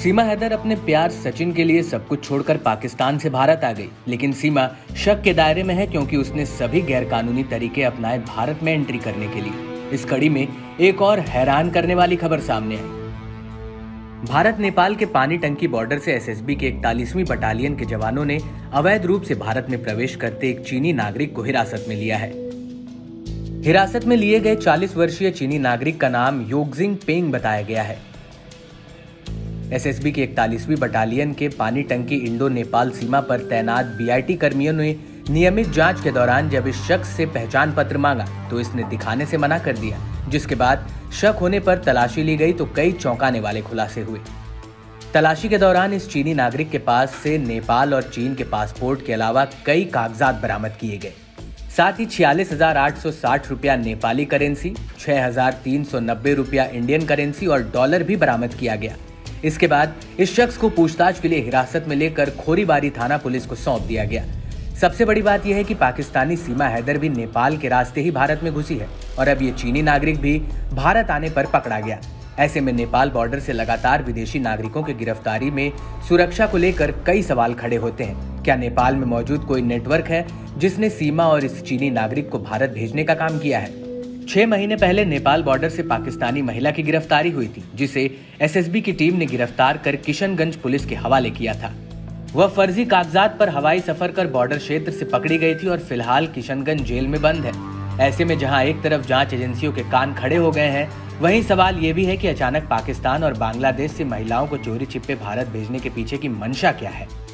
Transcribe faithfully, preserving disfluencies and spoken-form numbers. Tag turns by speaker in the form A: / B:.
A: सीमा हैदर अपने प्यार सचिन के लिए सब कुछ छोड़कर पाकिस्तान से भारत आ गई, लेकिन सीमा शक के दायरे में है क्योंकि उसने सभी गैरकानूनी तरीके अपनाए भारत में एंट्री करने के लिए। इस कड़ी में एक और हैरान करने वाली खबर सामने आई। भारत नेपाल के पानी टंकी बॉर्डर से एस एस बी के इकतालीसवीं बटालियन के जवानों ने अवैध रूप से भारत में प्रवेश करते एक चीनी नागरिक को हिरासत में लिया है। हिरासत में लिए गए चालीस वर्षीय चीनी नागरिक का नाम योगजिंग पेंग बताया गया है। एस एस बी के इकतालीसवीं बटालियन के पानी टंकी इंडो नेपाल सीमा पर तैनात बी आई टी कर्मियों ने नियमित जांच के दौरान जब इस शख्स से पहचान पत्र मांगा तो इसने दिखाने से मना कर दिया, जिसके बाद शक होने पर तलाशी ली गई तो कई चौंकाने वाले खुलासे हुए। तलाशी के दौरान इस चीनी नागरिक के पास से नेपाल और चीन के पासपोर्ट के अलावा कई कागजात बरामद किए गए। साथ ही छियालीस हजार आठ सौ साठ रुपया नेपाली करेंसी, छह हजार तीन सौ नब्बे रुपया इंडियन करेंसी और डॉलर भी बरामद किया गया। इसके बाद इस शख्स को पूछताछ के लिए हिरासत में लेकर खोरीबारी थाना पुलिस को सौंप दिया गया। सबसे बड़ी बात यह है कि पाकिस्तानी सीमा हैदर भी नेपाल के रास्ते ही भारत में घुसी है और अब ये चीनी नागरिक भी भारत आने पर पकड़ा गया। ऐसे में नेपाल बॉर्डर से लगातार विदेशी नागरिकों की गिरफ्तारी में सुरक्षा को लेकर कई सवाल खड़े होते हैं। क्या नेपाल में मौजूद कोई नेटवर्क है जिसने सीमा और इस चीनी नागरिक को भारत भेजने का काम किया है? छह महीने पहले नेपाल बॉर्डर से पाकिस्तानी महिला की गिरफ्तारी हुई थी, जिसे एस एस बी की टीम ने गिरफ्तार कर किशनगंज पुलिस के हवाले किया था। वह फर्जी कागजात पर हवाई सफर कर बॉर्डर क्षेत्र से पकड़ी गई थी और फिलहाल किशनगंज जेल में बंद है। ऐसे में जहां एक तरफ जांच एजेंसियों के कान खड़े हो गए हैं, वहीं सवाल ये भी है कि अचानक पाकिस्तान और बांग्लादेश से महिलाओं को चोरी छिपे भारत भेजने के पीछे की मंशा क्या है।